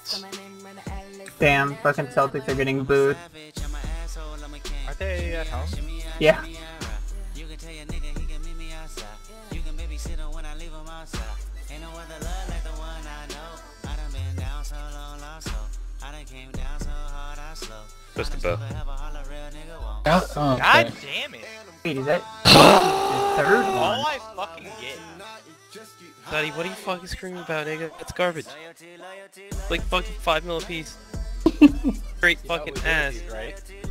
Damn, fucking Celtics are getting booed. Are they at home? Yeah. Just a bow. Oh, okay. God damn it! Wait, is that the third All one? I fucking get. Buddy, what are you fucking screaming about, nigga? That's garbage. Like fucking 5 mil a piece. Great fucking ass. Right?